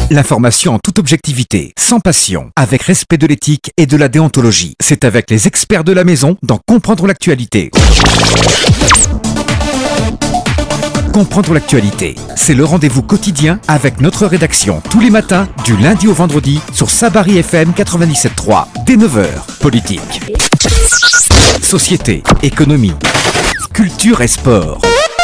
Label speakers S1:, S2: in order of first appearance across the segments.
S1: L'information en toute objectivité, sans passion, avec respect de l'éthique et de la déontologie. C'est avec les experts de la maison dans Comprendre l'actualité. Comprendre l'actualité, c'est le rendez-vous quotidien avec notre rédaction tous les matins, du lundi au vendredi, sur Sabari FM 97.3, dès 9h. Politique, société, économie, culture et sport.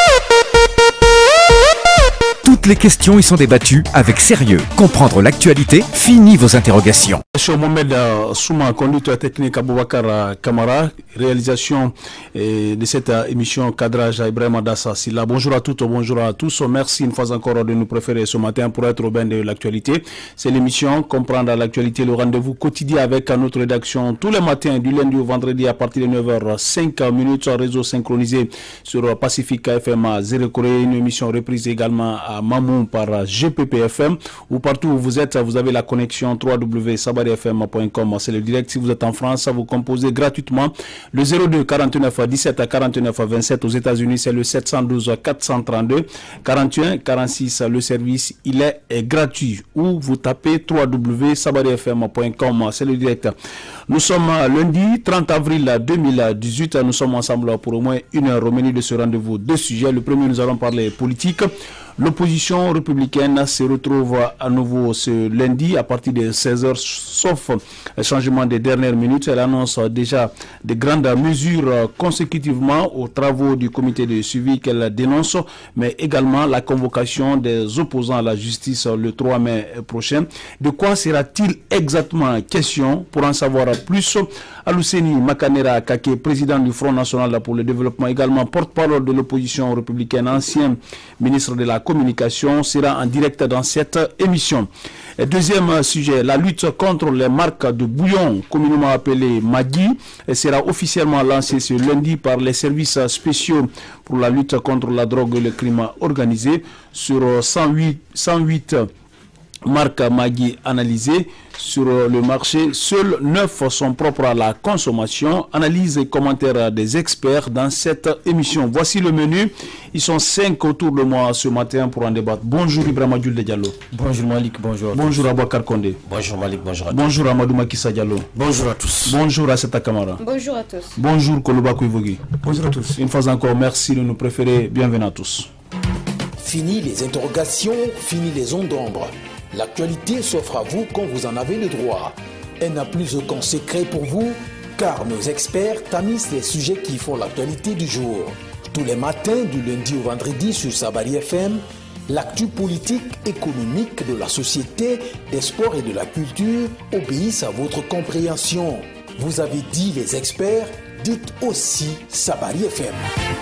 S1: Toutes les questions y sont débattues avec sérieux. Comprendre l'actualité, fini vos interrogations.
S2: Monsieur Mohamed Souma, conducteur technique Aboubakar Kamara, réalisation de cette émission Cadrage à Ibrahim Adassa Silla. Bonjour à toutes, bonjour à tous. Merci une fois encore de nous préférer ce matin pour être au bain de l'actualité. C'est l'émission Comprendre l'actualité, le rendez-vous quotidien avec notre rédaction tous les matins du lundi au vendredi à partir de 9h05 réseau synchronisé sur Pacific FM à Zérekoré, une émission reprise également à Mamou par GPPFM ou partout où vous êtes, vous avez la connexion www.sabarifm.com. C'est le direct. Si vous êtes en France, vous composez gratuitement le 02 49 17 49 27. Aux États-Unis, c'est le 712 432 41 46. Le service, il est gratuit. Ou vous tapez www.sabarifm.com. C'est le direct. Nous sommes lundi 30 avril 2018. Nous sommes ensemble pour au moins une heure au menu de ce rendez-vous. Deux sujets. Le premier, nous allons parler politique. L'opposition républicaine se retrouve à nouveau ce lundi à partir de 16h, sauf changement des dernières minutes. Elle annonce déjà de grandes mesures consécutivement aux travaux du comité de suivi qu'elle dénonce, mais également la convocation des opposants à la justice le 3 mai prochain. De quoi sera-t-il exactement question? Pour en savoir plus, Alouseni Makanera Kake, président du Front National pour le Développement, également porte-parole de l'opposition républicaine, ancien ministre de la Communication, sera en direct dans cette émission. Et deuxième sujet, la lutte contre les marques de bouillon, communément appelée Maggi, sera officiellement lancée ce lundi par les services spéciaux pour la lutte contre la drogue et le crime organisé. Sur 108 marques Maggi analysées sur le marché, seules 9 sont propres à la consommation. Analyse et commentaires des experts dans cette émission. Voici le menu. Ils sont 5 autour de moi ce matin pour en débattre. Bonjour Ibrahima Diallo.
S3: Bonjour Malik, bonjour.
S2: Bonjour Abouakar Kondé.
S3: Bonjour Malik, bonjour à tous.
S2: Bonjour Amadou Makissa Diallo.
S3: Bonjour à tous.
S2: Bonjour Asseta Kamara.
S4: Bonjour à tous.
S2: Bonjour Koloba Kouivogi.
S3: Bonjour à tous.
S2: Une fois encore, merci de nous préférer. Bienvenue à tous.
S5: Fini les interrogations, fini les ondes d'ombre. L'actualité s'offre à vous quand vous en avez le droit. Elle n'a plus aucun secret pour vous, car nos experts tamisent les sujets qui font l'actualité du jour. Tous les matins, du lundi au vendredi sur Sabari FM, l'actu politique, économique de la société, des sports et de la culture obéissent à votre compréhension. Vous avez dit les experts, dites aussi Sabari FM.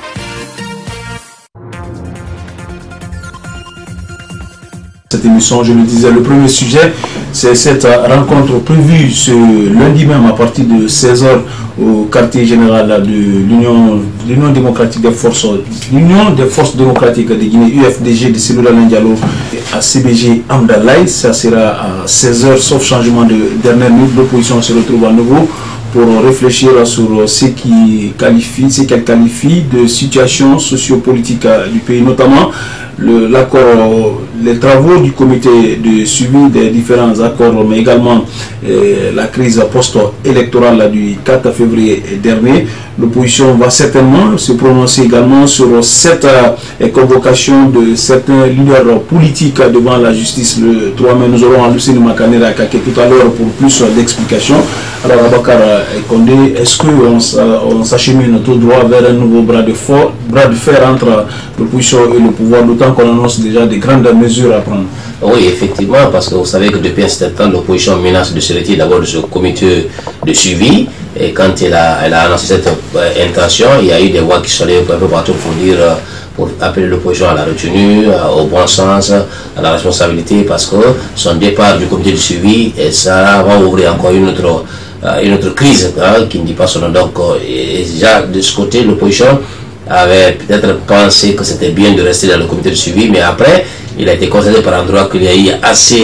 S2: Cette émission, je le disais, le premier sujet, c'est cette rencontre prévue ce lundi même à partir de 16h au quartier général de l'Union démocratique des forces, l'Union des forces démocratiques de Guinée, UFDG de Seloula Diallo à CBG Amdalaï. Ça sera à 16h, sauf changement de dernière minute. L'opposition se retrouve à nouveau pour réfléchir sur ce qu'elle qualifie de situation sociopolitique du pays, notamment les travaux du comité de suivi des différents accords, mais également la crise post-électorale du 4 février dernier. L'opposition va certainement se prononcer également sur cette convocation de certains leaders politiques devant la justice le 3 mai. Nous aurons Alouseni Makanera Kake tout à l'heure pour plus d'explications. Alors Abouakar Kondé, est-ce qu'on s'achemine tout droit vers un nouveau bras de fer entre l'opposition et le pouvoir, d'autant qu'on annonce déjà de grandes mesures à prendre?
S3: Oui, effectivement, parce que vous savez que depuis un certain temps, l'opposition menace de se retirer d'abord de ce comité de suivi. Et quand elle a annoncé cette intention, il y a eu des voix qui sont allées un peu partout pour appeler l'opposition à la retenue, au bon sens, à la responsabilité, parce que son départ du comité de suivi, et ça va ouvrir encore une autre crise qui ne dit pas son nom. Donc, déjà de ce côté, l'opposition avait peut-être pensé que c'était bien de rester dans le comité de suivi, mais après, il a été constaté par endroit qu'il y a eu assez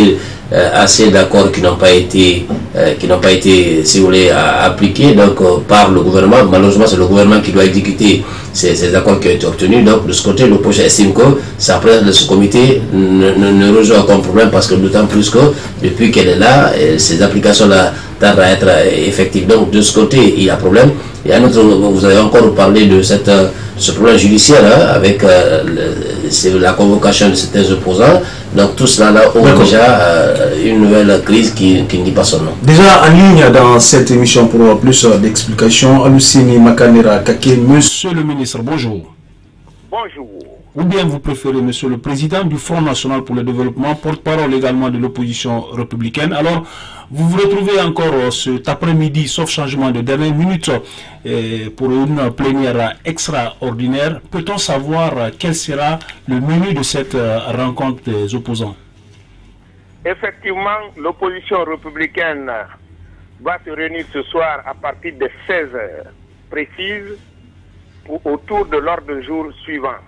S3: assez d'accords qui n'ont pas été, si vous voulez, appliqués donc, par le gouvernement. Malheureusement, c'est le gouvernement qui doit exécuter ces accords qui ont été obtenus. Donc, de ce côté, l'opposition estime que sa présence de ce comité ne résout aucun problème, parce que d'autant plus que depuis qu'elle est là, ces applications-là tardent à être effectives. Donc, de ce côté, il y a problème. Et un autre, vous avez encore parlé de ce problème judiciaire avec la convocation de certains opposants. Donc tout cela là ouvre déjà une nouvelle crise qui ne dit pas son nom.
S2: Déjà en ligne dans cette émission pour plus d'explications, Alusini Makanera Kake. Monsieur le ministre, bonjour.
S4: Bonjour.
S2: Ou bien vous préférez Monsieur le Président du Front National pour le Développement, porte-parole également de l'opposition républicaine. Alors, vous vous retrouvez encore cet après-midi, sauf changement de dernière minute, pour une plénière extraordinaire. Peut-on savoir quel sera le menu de cette rencontre des opposants?
S4: Effectivement, l'opposition républicaine va se réunir ce soir à partir de 16 heures précises autour de l'ordre du jour suivant.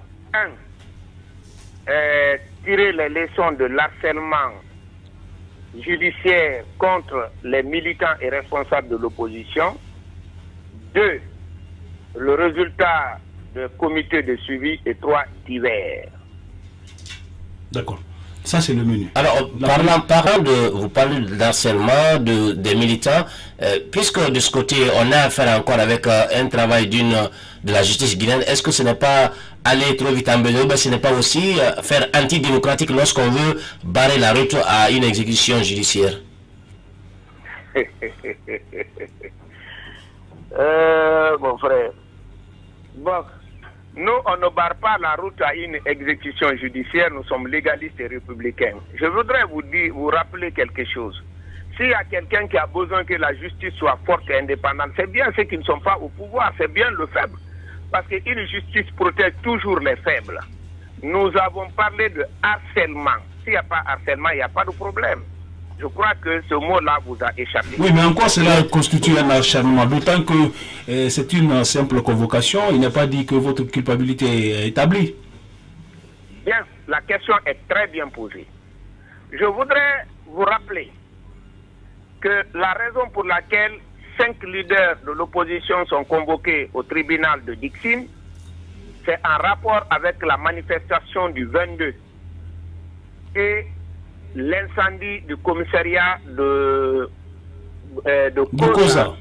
S4: 1. Tirer les leçons de l'harcèlement judiciaire contre les militants et responsables de l'opposition. 2. Le résultat du comité de suivi. Et 3. Divers.
S2: D'accord. Ça, c'est le menu.
S3: Alors, vous parlez d'harcèlement des militants, puisque de ce côté, on a affaire encore avec un travail de la justice guinéenne, est-ce que ce n'est pas aller trop vite en besoin, ce n'est pas aussi faire antidémocratique lorsqu'on veut barrer la route à une exécution judiciaire?
S4: Mon frère, bon, nous, on ne barre pas la route à une exécution judiciaire, nous sommes légalistes et républicains. Je voudrais vous rappeler quelque chose. S'il y a quelqu'un qui a besoin que la justice soit forte et indépendante, c'est bien ceux qui ne sont pas au pouvoir, c'est bien le faible. Parce qu'une justice protège toujours les faibles. Nous avons parlé de harcèlement. S'il n'y a pas harcèlement, il n'y a pas de problème. Je crois que ce mot-là vous a échappé.
S2: Oui, mais en quoi cela constitue un acharnement? D'autant que c'est une simple convocation, il n'est pas dit que votre culpabilité est établie.
S4: Bien, la question est très bien posée. Je voudrais vous rappeler que la raison pour laquelle 5 leaders de l'opposition sont convoqués au tribunal de Dixine, c'est en rapport avec la manifestation du 22 et l'incendie du commissariat de Kosa.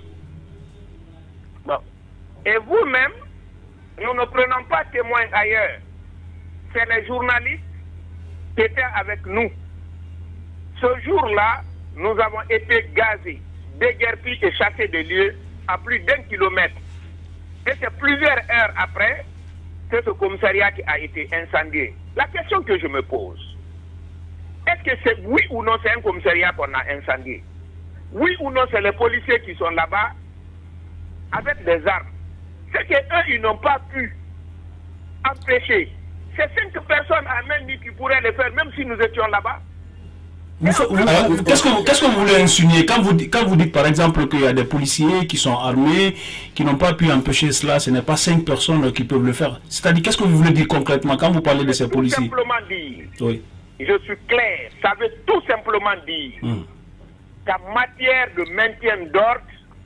S4: Bon. Et vous-même, nous ne prenons pas témoin ailleurs. C'est les journalistes qui étaient avec nous. Ce jour-là, nous avons été gazés, déguerpis et chassés des lieux à plus d'1 kilomètre. Et c'est plusieurs heures après que ce commissariat a été incendié. La question que je me pose, est-ce que c'est oui ou non c'est un commissariat qu'on a incendié? Oui ou non c'est les policiers qui sont là-bas avec des armes? C'est qu'eux, ils n'ont pas pu empêcher. C'est 5 personnes à main nue qui pourraient le faire, même si nous étions là-bas.
S2: Qu'est-ce que vous voulez insinuer quand vous dites par exemple qu'il y a des policiers qui sont armés, qui n'ont pas pu empêcher cela, ce n'est pas 5 personnes qui peuvent le faire? C'est-à-dire, qu'est-ce que vous voulez dire concrètement quand vous parlez de ces policiers?
S4: Simplement dire,
S2: oui.
S4: Je suis clair, ça veut tout simplement dire qu'en matière de maintien d'ordre,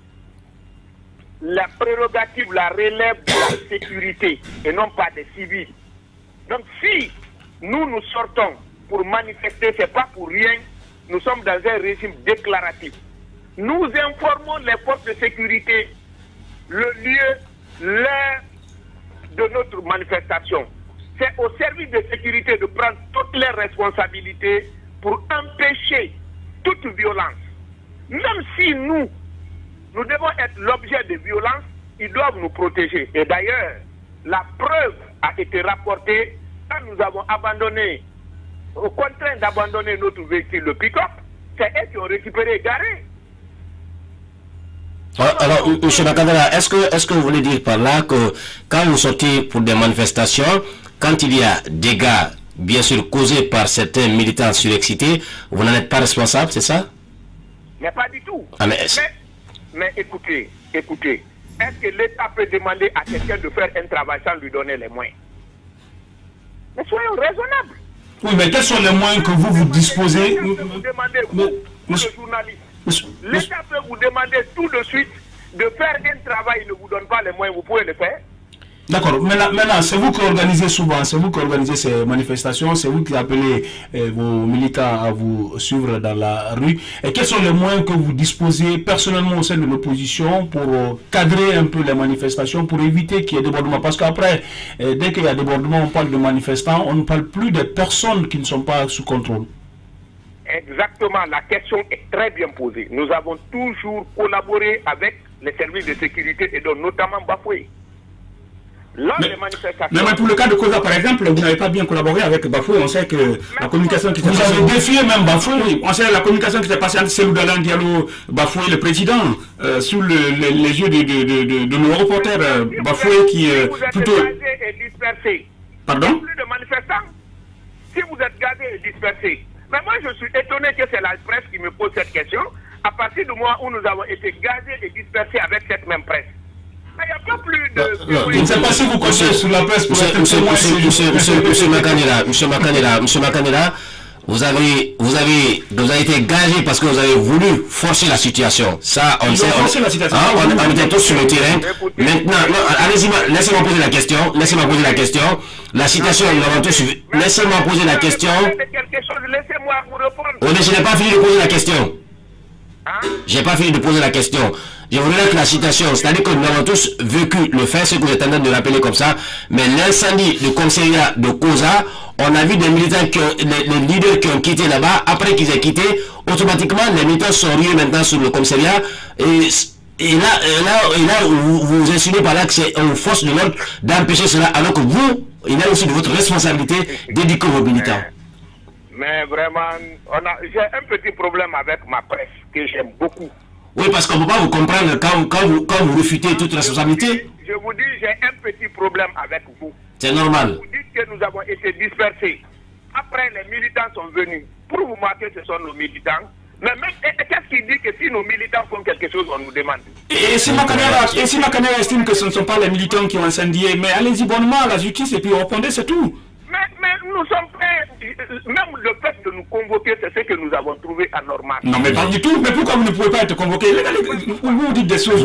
S4: la prérogative la relève de la sécurité et non pas des civils. Donc si nous sortons pour manifester, ce n'est pas pour rien, nous sommes dans un régime déclaratif. Nous informons les forces de sécurité le lieu, l'heure de notre manifestation. C'est au service de sécurité de prendre toutes les responsabilités pour empêcher toute violence. Même si nous devons être l'objet de violence, ils doivent nous protéger. Et d'ailleurs, la preuve a été rapportée quand nous avons abandonné, contraint d'abandonner notre véhicule, le pick-up. C'est eux qui ont récupéré et garé.
S3: Alors, M. Makandela, est-ce que vous voulez dire par là que quand vous sortez pour des manifestations, quand il y a des dégâts, bien sûr, causés par certains militants surexcités, vous n'en êtes pas responsable, c'est ça?
S4: Mais pas du tout.
S3: Ah,
S4: mais écoutez, est-ce que l'État peut demander à quelqu'un de faire un travail sans lui donner les moyens? Mais soyons raisonnables.
S2: Oui, mais quels sont les moyens que vous disposez?
S4: Vous demandez, vous, le journaliste. L'État peut vous demander tout de suite de faire un travail, il ne vous donne pas les moyens, vous pouvez le faire.
S2: D'accord. Maintenant, c'est vous qui organisez souvent, c'est vous qui organisez ces manifestations, c'est vous qui appelez vos militants à vous suivre dans la rue. Et quels sont les moyens que vous disposez personnellement au sein de l'opposition pour cadrer un peu les manifestations, pour éviter qu'il y ait débordement? Parce qu'après, dès qu'il y a débordement, on parle de manifestants, on ne parle plus des personnes qui ne sont pas sous contrôle.
S4: Exactement, la question est très bien posée. Nous avons toujours collaboré avec les services de sécurité et donc notamment Bafoué.
S2: Mais pour le cas de Koza, par exemple, vous n'avez pas bien collaboré avec Bafoué. On sait que la communication qui s'est passée... Vous avez défié même Bafoué, oui. On sait la communication qui s'est passée entre Cellou Dalein Diallo, Bafoué, le président, sous les yeux de nos reporters. Bafoué qui est plutôt... Pardon?
S4: Plus de manifestants. Si vous êtes gazés et dispersés. Mais moi, je suis étonné que c'est la presse qui me pose cette question, à partir du moment où nous avons été gazés et dispersés avec cette même presse. Mais il n'y a pas plus de...
S2: Je ne sais pas si vous comptez sur la presse pour être témoin.
S3: Monsieur Makanela, vous avez été gagé parce que vous avez voulu forcer la situation. Ça, on sait. On était tous sur le terrain. Maintenant, allez-y, laissez-moi poser la question. Laissez-moi poser la question. La situation, nous avons tous suivi. Laissez-moi poser la question.
S4: Laissez-moi vous répondre.
S3: Je n'ai pas fini de poser la question. J'ai pas fini de poser la question. Je voudrais que la citation, c'est-à-dire que nous avons tous vécu le fait, ce que vous êtes en train de rappeler comme ça, mais l'incendie du commissariat de Koza, on a vu des militants, les leaders qui ont quitté là-bas, après qu'ils aient quitté, automatiquement les militants sont rués maintenant sur le commissariat, et là vous insinuez par là que c'est aux forces de l'ordre d'empêcher cela, alors que vous, il y a aussi de votre responsabilité d'éduquer vos militants.
S4: Mais vraiment, j'ai un petit problème avec ma presse, que j'aime beaucoup.
S3: Oui, parce qu'on ne peut pas vous comprendre quand vous refutez toute responsabilité.
S4: Je vous dis, j'ai un petit problème avec vous.
S3: C'est normal.
S4: Vous dites que nous avons été dispersés. Après, les militants sont venus. Pour vous marquer, ce sont nos militants. Mais même, qu'est-ce qui dit que si nos militants font quelque chose, on nous demande?
S2: Et si Makanela estime que ce ne sont pas les militants qui ont incendié, mais allez-y bonnement à la justice et puis répondez, c'est tout.
S4: Mais nous sommes prêts. Même le fait de nous convoquer, c'est ce que nous avons trouvé anormal.
S2: Non, mais pas du tout. Mais pourquoi vous ne pouvez pas être convoqué? Vous dites des choses.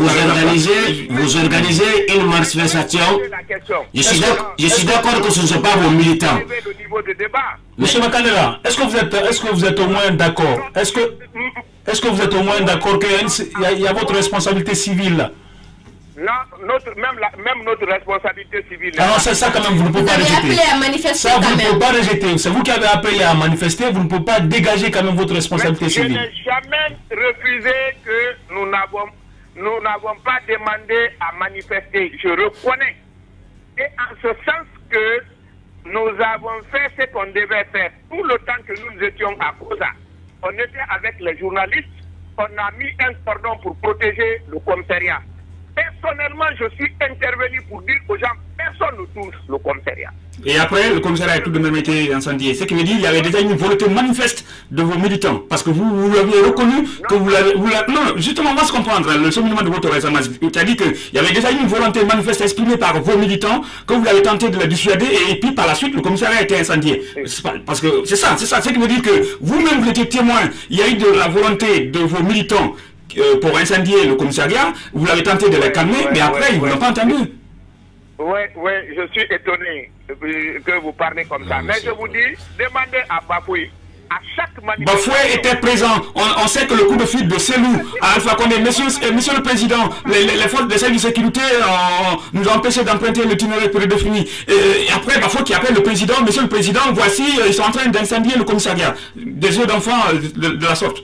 S3: Vous organisez une manifestation. Je suis d'accord que ce ne sont pas vos militants.
S2: Monsieur Makanela, est-ce que vous êtes au moins d'accord? Est-ce que vous êtes au moins d'accord qu'il y a votre responsabilité civile là?
S4: Non, même notre responsabilité civile.
S2: Alors c'est ça quand même, vous ne pouvez pas rejeter. Ça, vous ne pouvez pas rejeter. C'est vous qui avez appelé à manifester, vous ne pouvez pas dégager quand même votre responsabilité civile.
S4: Je n'ai jamais refusé que nous n'avons pas demandé à manifester. Je reconnais. Et en ce sens que nous avons fait ce qu'on devait faire. Tout le temps que nous étions à Koza, on était avec les journalistes, on a mis un cordon pour protéger le commissariat. Personnellement, je suis intervenu pour dire aux gens, personne ne touche le commissariat.
S2: Et après, le commissariat a tout de même été incendié. Ce qui veut dire qu'il y avait déjà une volonté manifeste de vos militants. Parce que vous l'aviez reconnu, que vous l'avez... Non, justement, on va se comprendre. Le cheminement de votre raisonnement qui a dit qu'il y avait déjà une volonté manifeste exprimée par vos militants, que vous avez tenté de la dissuader, et puis par la suite, le commissariat a été incendié. Parce que c'est ça. Ce qui veut dire que vous-même, vous étiez témoin. Il y a eu de la volonté de vos militants pour incendier le commissariat, vous l'avez tenté de les calmer, mais après, ils ne vous l'ont pas entendu.
S4: Oui, je suis étonné que vous parlez comme ça. Mais je vous dis, demandez à Bafoué. À chaque manifestation...
S2: Bafoué était présent. On sait que le coup de fuite de Cellou à Alpha Condé, monsieur le Président, les forces de service de sécurité nous ont empêché d'emprunter le tunnel prédéfini. Et après, Bafoué qui appelle le Président, monsieur le Président, voici, ils sont en train d'incendier le commissariat. Des yeux d'enfants de la sorte.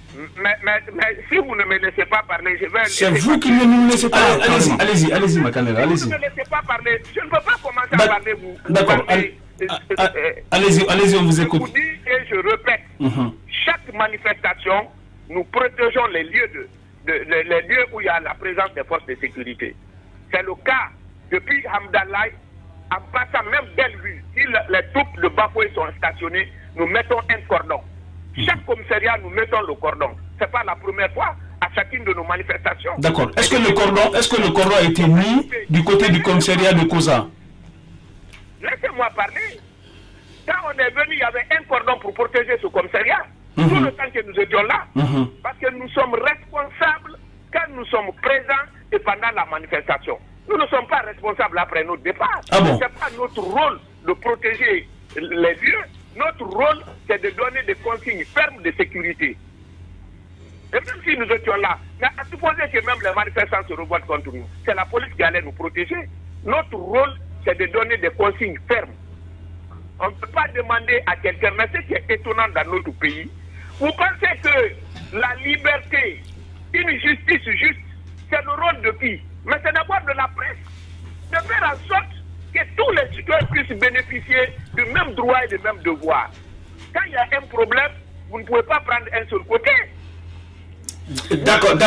S4: Mais si vous ne me laissez pas parler, je vais...
S2: C'est vous qui ne nous laissez pas parler. Allez-y, Makanela, allez-y.
S4: Si vous ne me laissez pas parler, je ne peux pas commencer à parler, vous.
S2: D'accord, allez-y, on vous écoute.
S4: Je vous dis et je répète, chaque manifestation, nous protégeons les lieux, les lieux où il y a la présence des forces de sécurité. C'est le cas depuis Hamdallah, en passant même Bellevue. Si les troupes de Bafoué sont stationnées, nous mettons un cordon. Chaque commissariat, nous mettons le cordon. Ce n'est pas la première fois à chacune de nos manifestations.
S2: D'accord. Est-ce que le cordon a été mis du côté du commissariat de Koza?
S4: Laissez-moi parler. Quand on est venu, il y avait un cordon pour protéger ce commissariat. Tout le temps que nous étions là. Parce que nous sommes responsables quand nous sommes présents et pendant la manifestation. Nous ne sommes pas responsables après notre départ.
S2: Ah bon?
S4: Ce n'est pas notre rôle de protéger les lieux. Notre rôle, c'est de donner des consignes fermes de sécurité. Et même si nous étions là, mais à supposer que même les manifestants se revoltent contre nous, c'est la police qui allait nous protéger. Notre rôle, c'est de donner des consignes fermes. On ne peut pas demander à quelqu'un, mais ce qui est étonnant dans notre pays, vous pensez que la liberté, une justice juste, c'est le rôle de qui? Mais c'est d'abord de la presse, de faire en sorte que tous les citoyens puissent bénéficier du même droit et du même devoir. Quand il y a un problème, vous ne pouvez pas prendre un seul côté.
S6: D'accord,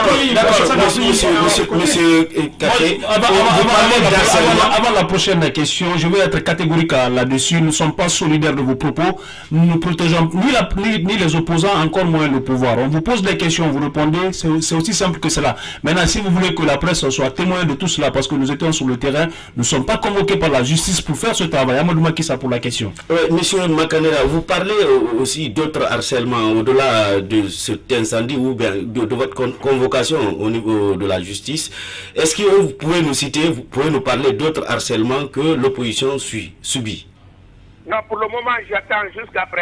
S6: monsieur Kaché.
S2: Avant la prochaine question, je vais être catégorique là-dessus. Nous ne sommes pas solidaires de vos propos. Nous ne protégeons ni les opposants, encore moins le pouvoir. On vous pose des questions, vous répondez, c'est aussi simple que cela. Maintenant, si vous voulez que la presse soit témoin de tout cela, parce que nous étions sur le terrain, nous ne sommes pas convoqués par la justice pour faire ce travail. Amadou Makissa pour la question.
S6: Monsieur Makanera, vous parlez aussi d'autres harcèlements au-delà de cet incendie ou de votre convocation au niveau de la justice. Est-ce que vous pouvez nous citer, vous pouvez nous parler d'autres harcèlements que l'opposition subit?
S4: Non, pour le moment, j'attends jusqu'après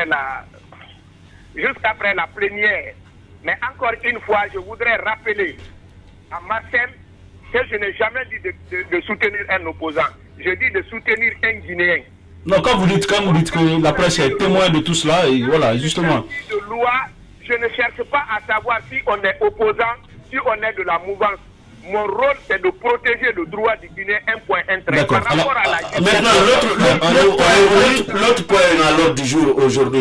S4: la plénière. Mais encore une fois, je voudrais rappeler à Marcel que je n'ai jamais dit de soutenir un opposant. Je dis de soutenir un Guinéen.
S2: Non, quand vous dites que la presse est témoin de tout cela, et voilà, justement.
S4: De loi, je ne cherche pas à savoir si on est opposant, si on est de la mouvance. Mon rôle, c'est de protéger le droit du Guinée, un point, un trait. Par rapport à la justice.
S6: Maintenant, l'autre point à l'ordre du jour aujourd'hui,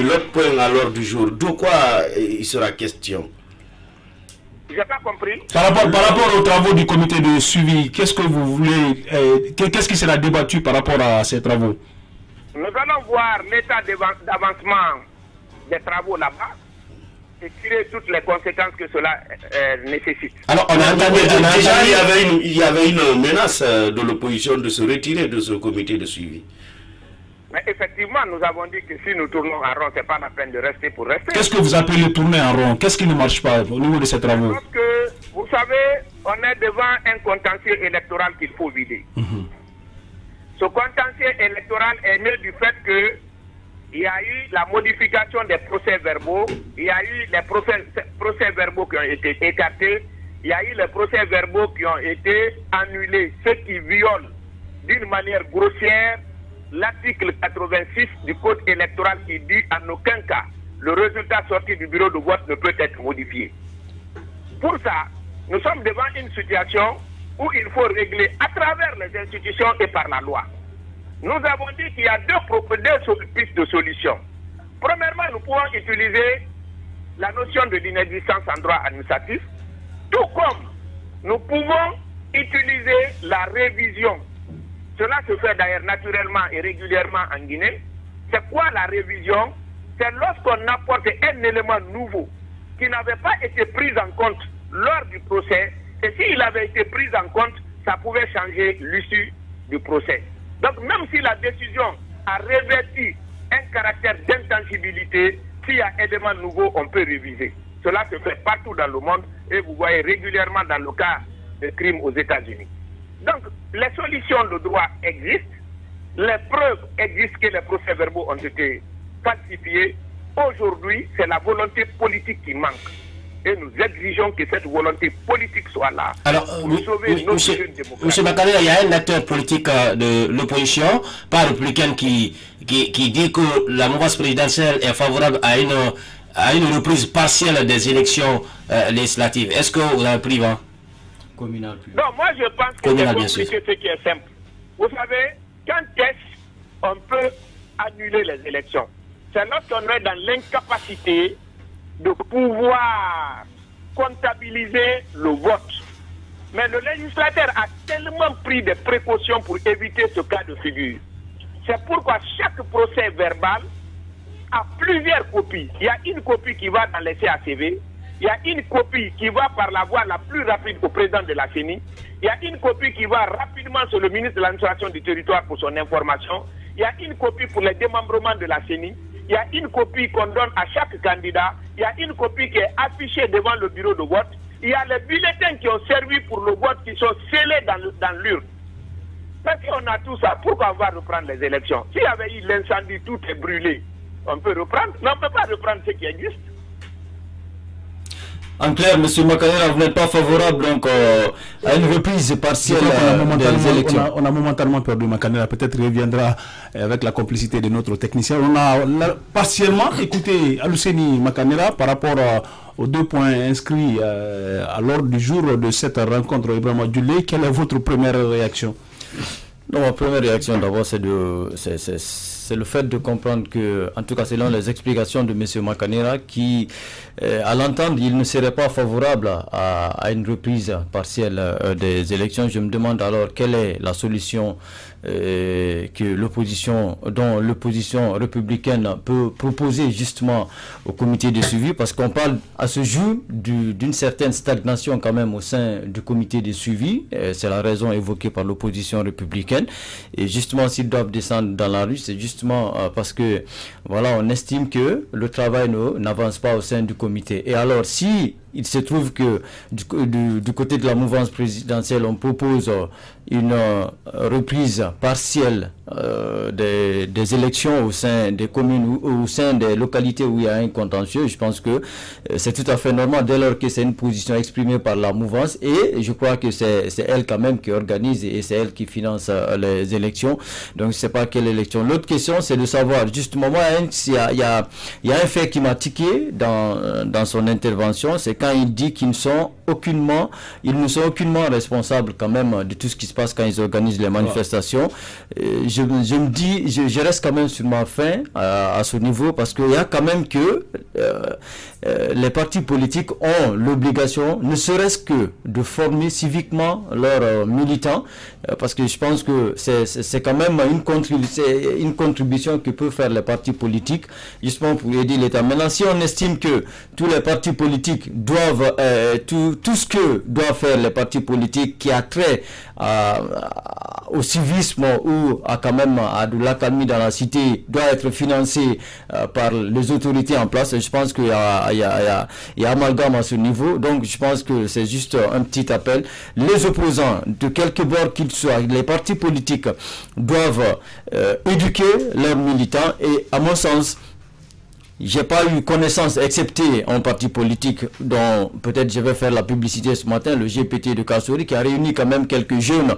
S6: de quoi il sera question?
S4: J'ai pas compris.
S2: Par rapport aux travaux du comité de suivi, qu'est-ce que vous voulez, qu'est-ce qui sera débattu par rapport à ces travaux?
S4: Nous allons voir l'état d'avancement des travaux là-bas et tirer toutes les conséquences que cela nécessite.
S6: Alors, on a entendu déjà, il y avait une menace de l'opposition de se retirer de ce comité de suivi.
S4: Mais effectivement, nous avons dit que si nous tournons en rond, ce n'est pas la peine de rester pour rester.
S2: Qu'est-ce que vous appelez tourner en rond? Qu'est-ce qui ne marche pas au niveau de ces travaux?
S4: Parce que, vous savez, on est devant un contentieux électoral qu'il faut vider. Ce contentieux électoral est né du fait que il y a eu la modification des procès-verbaux, il y a eu les procès-verbaux qui ont été écartés, il y a eu les procès-verbaux qui ont été annulés, ce qui viole d'une manière grossière l'article 86 du code électoral qui dit en aucun cas le résultat sorti du bureau de vote ne peut être modifié. Pour ça, nous sommes devant une situation où il faut régler à travers les institutions et par la loi. Nous avons dit qu'il y a deux pistes de solution. Premièrement, nous pouvons utiliser la notion de l'inexistence en droit administratif, tout comme nous pouvons utiliser la révision. Cela se fait d'ailleurs naturellement et régulièrement en Guinée. C'est quoi la révision? C'est lorsqu'on apporte un élément nouveau qui n'avait pas été pris en compte lors du procès, et s'il avait été pris en compte, ça pouvait changer l'issue du procès. Donc même si la décision a revêtu un caractère d'intangibilité, s'il y a un élément nouveau, on peut réviser. Cela se fait partout dans le monde et vous voyez régulièrement dans le cas de crimes aux États-Unis. Donc les solutions de droit existent, les preuves existent que les procès-verbaux ont été falsifiés. Aujourd'hui, c'est la volonté politique qui manque. Et nous exigeons que cette volonté politique soit là.
S7: Alors,
S4: pour sauver notre jeune démocratie.
S7: Monsieur Makanera, il y a un acteur politique de l'opposition, pas républicaine, qui dit que la mouvance présidentielle est favorable à une reprise partielle des élections législatives. Est-ce que vous avez pris vent?
S4: Communal. Non, moi je pense que c'est compliqué, ce qui est simple. Vous savez, quand est-ce qu'on peut annuler les élections? C'est lorsqu'on est dans l'incapacité de pouvoir comptabiliser le vote. Mais le législateur a tellement pris des précautions pour éviter ce cas de figure. C'est pourquoi chaque procès verbal a plusieurs copies. Il y a une copie qui va dans les CACV, il y a une copie qui va par la voie la plus rapide au président de la CENI, il y a une copie qui va rapidement sur le ministre de l'administration du territoire pour son information, il y a une copie pour le démembrement de la CENI, il y a une copie qu'on donne à chaque candidat, il y a une copie qui est affichée devant le bureau de vote, il y a les bulletins qui ont servi pour le vote qui sont scellés dans l'urne. Parce qu'on a tout ça, pourquoi on va reprendre les élections? S'il y avait eu l'incendie, tout est brûlé, on peut reprendre, mais on ne peut pas reprendre ce qui existe.
S8: En clair, M. Makanera, vous n'êtes pas favorable donc, à une reprise partielle des élections.
S2: On a momentanément perdu Makanera, peut-être reviendra avec la complicité de notre technicien. On a partiellement écouté Aluseni Makanera par rapport aux 2 points inscrits à l'ordre du jour de cette rencontre Ibrahima Djoulé. Quelle est votre première réaction?
S8: Non, ma première réaction d'abord c'est le fait de comprendre que, en tout cas selon les explications de M. Makanera, qui à l'entendre il ne serait pas favorable à une reprise partielle des élections. Je me demande alors quelle est la solution dont l'opposition républicaine peut proposer justement au comité de suivi, parce qu'on parle à ce jour d'une certaine stagnation quand même au sein du comité de suivi. C'est la raison évoquée par l'opposition républicaine, et justement s'ils doivent descendre dans la rue, c'est justement parce que voilà, on estime que le travail n'avance pas au sein du comité. Et alors si il se trouve que du côté de la mouvance présidentielle, on propose une reprise partielle des élections au sein des communes ou au sein des localités où il y a un contentieux. Je pense que c'est tout à fait normal dès lors que c'est une position exprimée par la mouvance, et je crois que c'est elle quand même qui organise et c'est elle qui finance les élections. Donc je ne sais pas quelle élection. L'autre question, c'est de savoir justement, moi, il y a un fait qui m'a tiqué dans son intervention, c'est quand il dit qu'ils ne sont aucunement responsables quand même de tout ce qui se passe quand ils organisent les manifestations. Je me dis, je reste quand même sur ma faim à ce niveau, parce qu'il y a quand même que les partis politiques ont l'obligation, ne serait-ce que de former civiquement leurs militants, parce que je pense que c'est quand même une contribution que peuvent faire les partis politiques justement pour aider l'État. Maintenant, si on estime que tous les partis politiques doivent tout ce que doivent faire les partis politiques qui a trait au civisme ou quand même à de l'accalmie dans la cité doit être financé par les autorités en place. Je pense qu'il y a amalgame à ce niveau. Donc je pense que c'est juste un petit appel. Les opposants, de quelque bord qu'ils soient, les partis politiques doivent éduquer leurs militants, et à mon sens, j'ai pas eu connaissance, excepté un parti politique dont peut-être je vais faire la publicité ce matin, le GPT de Kassouri, qui a réuni quand même quelques jeunes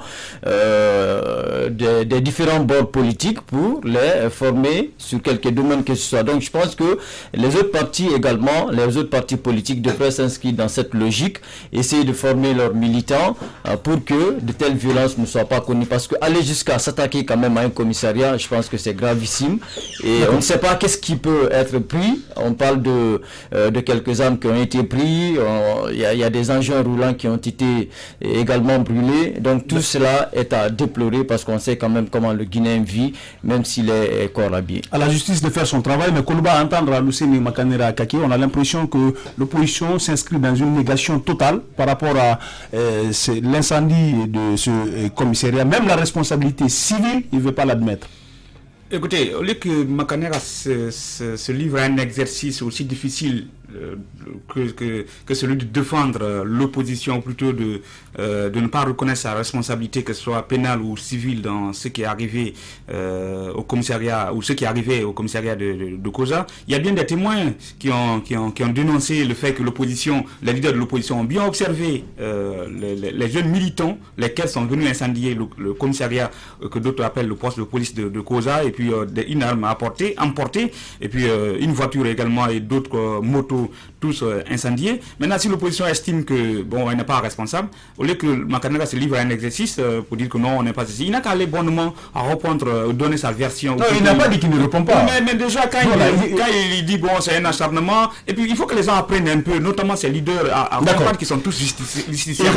S8: des différents bords politiques pour les former sur quelques domaines que ce soit. Donc je pense que les autres partis également, les autres partis politiques devraient s'inscrire dans cette logique, essayer de former leurs militants pour que de telles violences ne soient pas connues. Parce que aller jusqu'à s'attaquer quand même à un commissariat, je pense que c'est gravissime, et on ne sait pas qu'est-ce qui peut être pris. On parle de quelques armes qui ont été prises, il y a des engins roulants qui ont été également brûlés. Donc tout cela est à déplorer, parce qu'on sait quand même comment le Guinéen vit, même s'il est corps habillé.
S2: À la justice de faire son travail, mais Koulouba, entendre Aluseni Makanera Kaki, on a l'impression que l'opposition s'inscrit dans une négation totale par rapport à l'incendie de ce commissariat. Même la responsabilité civile, il ne veut pas l'admettre.
S9: Écoutez, au lieu que Makanera se livre à un exercice aussi difficile que celui de défendre l'opposition, plutôt de ne pas reconnaître sa responsabilité, que ce soit pénale ou civile, dans ce qui est arrivé au commissariat, ou ce qui est arrivé au commissariat de Koza. Il y a bien des témoins qui ont dénoncé le fait que l'opposition, les leaders de l'opposition ont bien observé les jeunes militants, lesquels sont venus incendier le commissariat que d'autres appellent le poste de police de Koza, et puis une arme emportée, et puis une voiture également, et d'autres motos, tous incendiés. Maintenant, si l'opposition estime que elle n'est pas responsable, au lieu que Makanera se livre à un exercice pour dire que non, on n'est pas ici, il n'a qu'à aller bonnement à reprendre, donner sa version.
S2: Non, il n'a pas dit qu'il ne répond pas.
S9: Mais déjà, quand il dit c'est un acharnement, et puis il faut que les gens apprennent un peu, notamment ces leaders à comprendre qu'ils sont tous justiciables.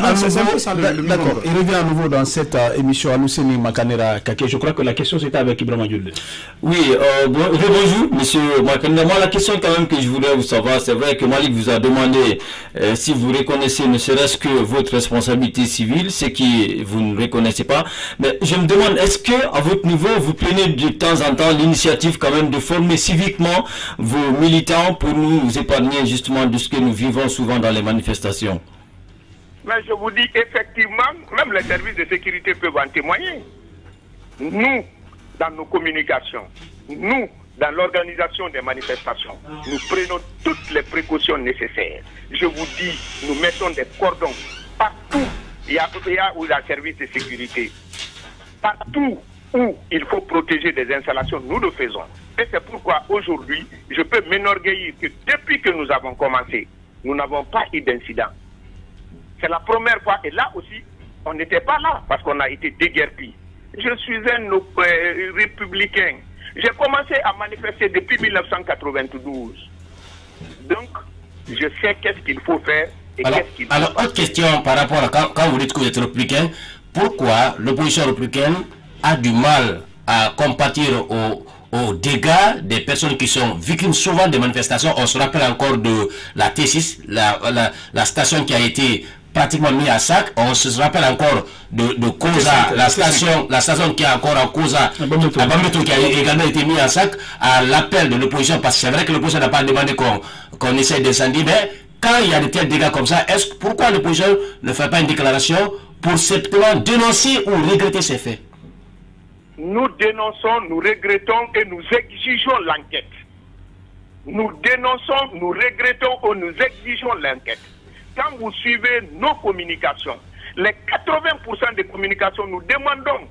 S2: Il revient à nouveau dans cette émission Aluseni Makanera Kake. Je crois que la question c'était avec Ibrahima Djoulé.
S8: Oui, bonjour, monsieur Makanera. Moi, la question quand même que je voudrais vous savoir, c'est vrai que Malik vous a demandé si vous reconnaissez ne serait-ce que votre responsabilité civile, ce qui vous ne reconnaissez pas. Mais je me demande, est-ce que à votre niveau, vous prenez de temps en temps l'initiative quand même de former civiquement vos militants pour nous épargner justement de ce que nous vivons souvent dans les manifestations?
S4: Mais je vous dis, effectivement, même les services de sécurité peuvent en témoigner. Nous, dans nos communications, nous, dans l'organisation des manifestations, nous prenons toutes les précautions nécessaires. Je vous dis, nous mettons des cordons partout. Il y a où il y a service de sécurité. Partout où il faut protéger des installations, nous le faisons. Et c'est pourquoi aujourd'hui, je peux m'enorgueillir que depuis que nous avons commencé, nous n'avons pas eu d'incident. C'est la première fois, et là aussi, on n'était pas là, parce qu'on a été déguerpis. Je suis un républicain. J'ai commencé à manifester depuis 1992. Donc, je sais qu'est-ce qu'il faut faire et qu'est-ce qu'il faut
S7: alors, autre question par rapport à quand vous dites que vous êtes républicain, pourquoi l'opposition républicaine a du mal à compatir aux dégâts des personnes qui sont victimes souvent des manifestations? On se rappelle encore de la T6, la station qui a été pratiquement mise à sac. On se rappelle encore de Koza, la station qui est encore en Koza, à Bambeto, qui a également été mise à sac à l'appel de l'opposition, parce que c'est vrai que l'opposition n'a pas demandé qu'on essaie d'incendier, mais quand il y a de tels dégâts comme ça, pourquoi l'opposition ne fait pas une déclaration pour simplement dénoncer ou regretter ces faits?
S4: Nous dénonçons, nous regrettons et nous exigeons l'enquête. Nous dénonçons, nous regrettons et nous exigeons l'enquête. Quand vous suivez nos communications, les 80% des communications, nous demandons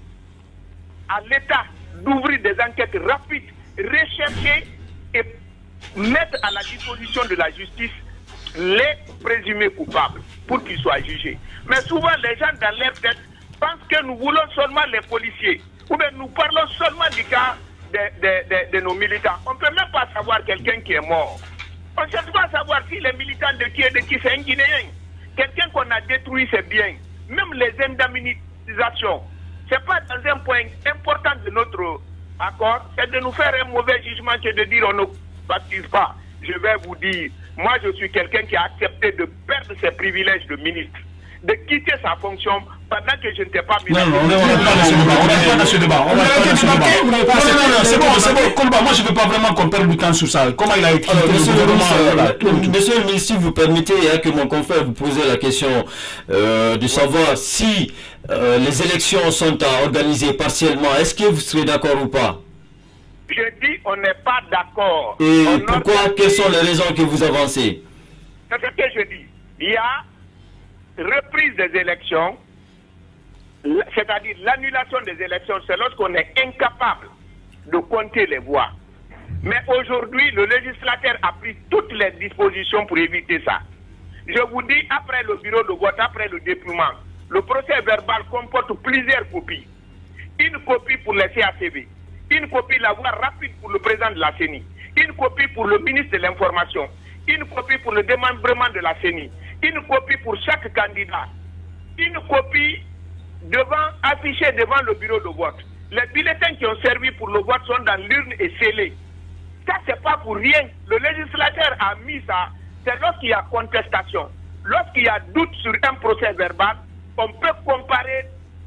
S4: à l'État d'ouvrir des enquêtes rapides, rechercher et mettre à la disposition de la justice les présumés coupables pour qu'ils soient jugés. Mais souvent, les gens dans leur tête pensent que nous voulons seulement les policiers, ou bien nous parlons seulement du cas de nos militants. On ne peut même pas savoir quelqu'un qui est mort. On ne cherche pas à savoir si les militants de qui c'est un Guinéen. Quelqu'un qu'on a détruit ses biens. Même les indemnisations. Ce n'est pas dans un point important de notre accord, c'est de nous faire un mauvais jugement que de dire on ne participe pas. Je vais vous dire, moi je suis quelqu'un qui a accepté de perdre ses privilèges de ministre, de quitter sa fonction pendant que je n'étais pas ministre.
S2: Non, on n'est pas dans ce débat. C'est bon, Kolba, moi je ne veux pas vraiment qu'on perde du temps sur ça. Comment il a été
S8: Monsieur le ministre, si vous permettez que mon confrère vous pose la question de savoir si les élections sont organisées partiellement, est-ce que vous serez d'accord ou pas?
S4: Je dis on n'est pas d'accord.
S8: Et pourquoi? Quelles sont les raisons que vous avancez?
S4: C'est ce que je dis. Il y a reprise des élections, c'est-à-dire l'annulation des élections, c'est lorsqu'on est incapable de compter les voix. Mais aujourd'hui, le législateur a pris toutes les dispositions pour éviter ça. Je vous dis, après le bureau de vote, après le dépouillement, le procès verbal comporte plusieurs copies. Une copie pour les CACV, une copie la voix rapide pour le président de la CENI, une copie pour le ministre de l'Information, une copie pour le démembrement de la CENI, une copie pour chaque candidat, une copie affichée devant le bureau de vote. Les bulletins qui ont servi pour le vote sont dans l'urne et scellés. Ça, c'est pas pour rien. Le législateur a mis ça. C'est lorsqu'il y a contestation, lorsqu'il y a doute sur un procès verbal, on peut comparer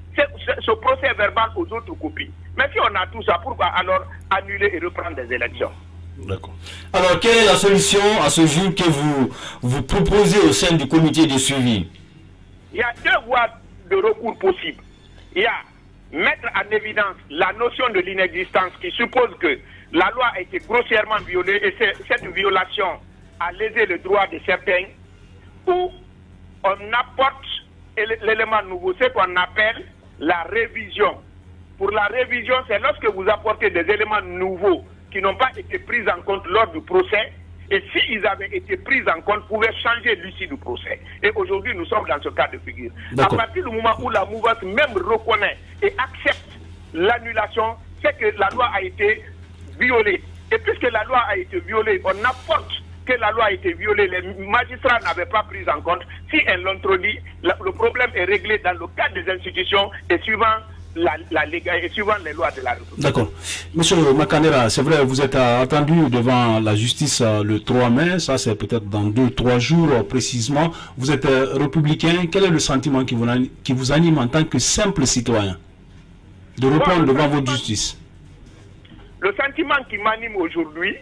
S4: ce procès verbal aux autres copies. Mais si on a tout ça, pourquoi alors annuler et reprendre des élections?
S8: D'accord. Alors, quelle est la solution à ce jour que vous proposez au sein du comité de suivi?
S4: Il y a deux voies de recours possibles. Il y a mettre en évidence la notion de l'inexistence qui suppose que la loi a été grossièrement violée et cette violation a lésé le droit de certains, ou on apporte l'élément nouveau, c'est qu'on appelle la révision. Pour la révision, c'est lorsque vous apportez des éléments nouveaux qui n'ont pas été pris en compte lors du procès, et s'ils avaient été pris en compte, pouvaient changer l'issue du procès. Et aujourd'hui, nous sommes dans ce cas de figure. À partir du moment où la mouvance même reconnaît et accepte l'annulation, c'est que la loi a été violée. Et puisque la loi a été violée, on apporte que la loi a été violée, les magistrats n'avaient pas pris en compte. Si elles l'ont trop dit, le problème est réglé dans le cadre des institutions et suivant et suivant les lois de la République.
S2: D'accord. Monsieur Makanera, c'est vrai, vous êtes attendu devant la justice le 3 mai, ça c'est peut-être dans 2-3 jours précisément. Vous êtes républicain, quel est le sentiment qui vous anime en tant que simple citoyen de répondre devant votre justice?
S4: Le sentiment qui m'anime aujourd'hui,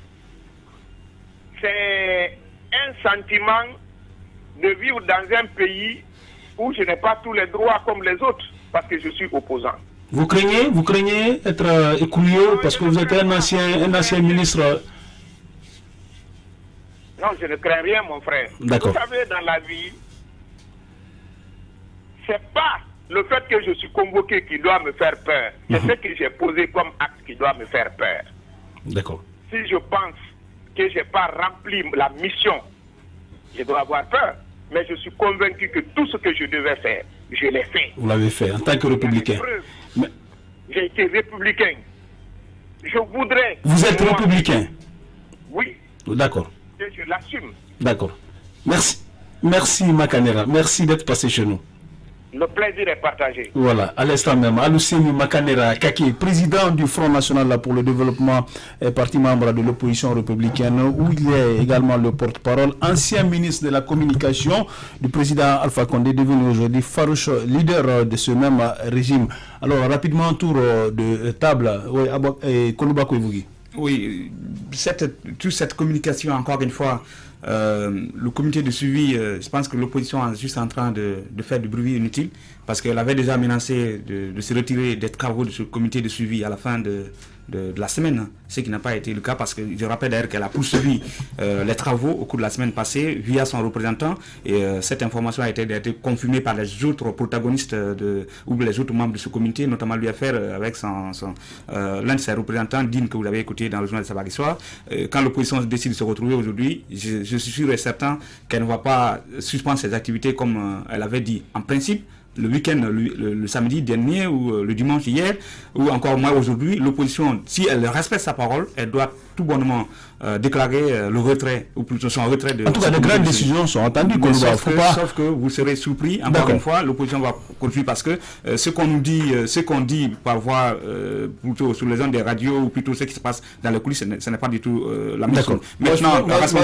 S4: c'est un sentiment de vivre dans un pays où je n'ai pas tous les droits comme les autres, parce que je suis opposant.
S2: Vous craignez être écrouillé parce que vous êtes un ancien ministre?
S4: Non, je ne crains rien, mon frère. Vous savez, dans la vie, c'est pas le fait que je suis convoqué qui doit me faire peur. C'est ce que j'ai posé comme acte qui doit me faire peur.
S2: D'accord.
S4: Si je pense que je n'ai pas rempli la mission, je dois avoir peur. Mais je suis convaincu que tout ce que je devais faire, je l'ai fait.
S2: Vous l'avez fait en tant que républicain.
S4: J'ai été républicain. Je voudrais...
S2: Vous êtes républicain?
S4: Oui.
S2: D'accord.
S4: Et je l'assume.
S2: D'accord. Merci Makanera. Merci d'être passé chez nous.
S4: Le plaisir est partagé.
S2: Voilà, à l'instant même, Aluseni Makanera Kaki, président du Front National pour le Développement et parti membre de l'opposition républicaine, où il est également le porte-parole, ancien ministre de la communication du président Alpha Condé, devenu aujourd'hui farouche leader de ce même régime. Alors, rapidement, tour de table. Oui, Koluba Kouivougi.
S9: Oui, toute cette communication, encore une fois, le comité de suivi, je pense que l'opposition est juste en train de faire du bruit inutile, parce qu'elle avait déjà menacé de se retirer des travaux de ce comité de suivi à la fin de la semaine, ce qui n'a pas été le cas, parce que je rappelle d'ailleurs qu'elle a poursuivi les travaux au cours de la semaine passée via son représentant, et cette information a été confirmée par les autres protagonistes ou les autres membres de ce comité, notamment l'UFR avec l'un de ses représentants, Dine, que vous avez écouté dans le journal de Sabari Soir. Quand l'opposition décide de se retrouver aujourd'hui, je suis sûr et certain qu'elle ne va pas suspendre ses activités comme elle avait dit. En principe, le week-end, le samedi dernier ou le dimanche hier, ou encore moins aujourd'hui, l'opposition, si elle respecte sa parole, elle doit tout bonnement déclarer le retrait, ou plutôt son retrait de...
S2: En tout cas, de grandes décisions sont entendues.
S9: Sauf que vous serez surpris, encore une fois, l'opposition va continuer, parce que ce qu'on dit par voie, plutôt sur les ondes des radios, ou plutôt ce qui se passe dans les coulisses, ce n'est pas du tout la même chose. Maintenant,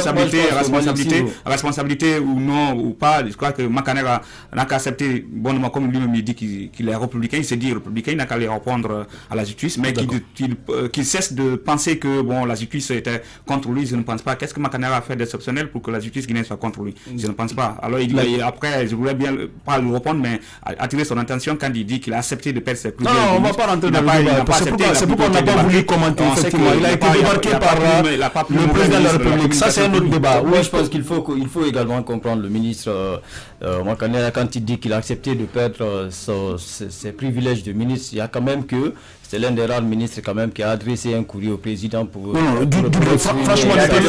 S9: responsabilité ou non, ou pas, je crois que Makanera n'a qu'à accepter bonnement, comme lui-même il dit qu'il est républicain, il s'est dit républicain, il n'a qu'à les répondre à la justice, mais qu'il cesse de penser que bon, la justice était contre lui. Je ne pense pas. Qu'est-ce que Makanera a fait d'exceptionnel pour que la justice guinéenne soit contre lui? Je ne pense pas. Alors après, je voulais bien pas lui répondre, mais attirer son attention quand il dit qu'il a accepté de perdre ses privilèges.
S2: Non, on ne va pas rentrer dans le débat. C'est pourquoi on n'a pas voulu commenter. Effectivement, il a été débarqué par le président de la République. Ça, c'est un autre débat.
S8: Oui, je pense qu'il faut également comprendre le ministre Makanera quand il dit qu'il a accepté de perdre ses privilèges de ministre. Il y a quand même que c'est l'un des rares ministres quand même qui a adressé un courrier au président pour...
S2: franchement,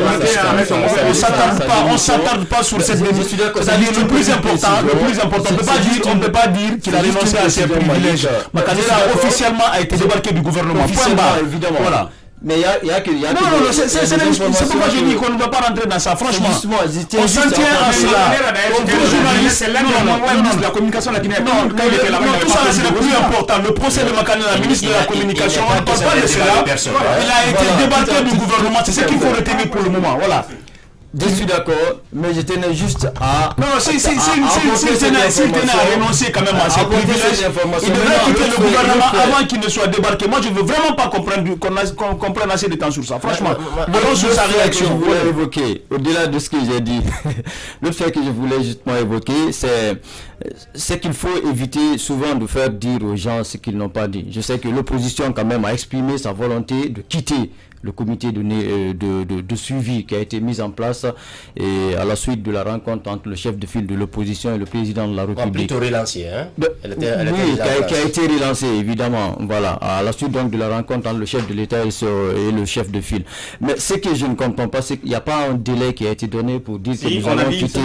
S2: on ne s'attarde pas sur cette décision. C'est-à-dire le plus important, on ne peut pas dire qu'il a renoncé à ses privilèges. Makanera officiellement a été débarqué du gouvernement.
S8: Officiellement, évidemment. Voilà. Mais il y a que...
S2: Non, c'est pourquoi je dis qu'on ne va pas rentrer dans ça, franchement. On s'en tient à cela.
S9: C'est l'un des ministres de la communication de la Guinée.
S2: Non, tout ça c'est le plus important. Le procès de Makanera, ministre de la communication, on ne parle pas de cela. Il a été débarqué du gouvernement, c'est ce qu'il faut retenir pour le moment. Voilà.
S8: Je suis d'accord, mais je tenais juste à...
S2: Non, s'il tenait à renoncer quand même à ses privilèges, il devrait quitter le gouvernement avant qu'il ne soit débarqué. Moi, je ne veux vraiment pas qu'on prenne assez de temps sur ça. Franchement, allons sur sa réaction.
S8: Je voulais évoquer, au-delà de ce que j'ai dit, l'autre fait que je voulais justement évoquer, c'est qu'il faut éviter souvent de faire dire aux gens ce qu'ils n'ont pas dit. Je sais que l'opposition quand même a exprimé sa volonté de quitter le comité de suivi qui a été mis en place et à la suite de la rencontre entre le chef de file de l'opposition et le président de la République.
S3: Plutôt relancé, hein?
S8: Oui, qui a été relancé, évidemment. Voilà, à la suite donc de la rencontre entre le chef de l'État et le chef de file. Mais ce que je ne comprends pas, c'est qu'il n'y a pas un délai qui a été donné pour dire que nous allons quitter.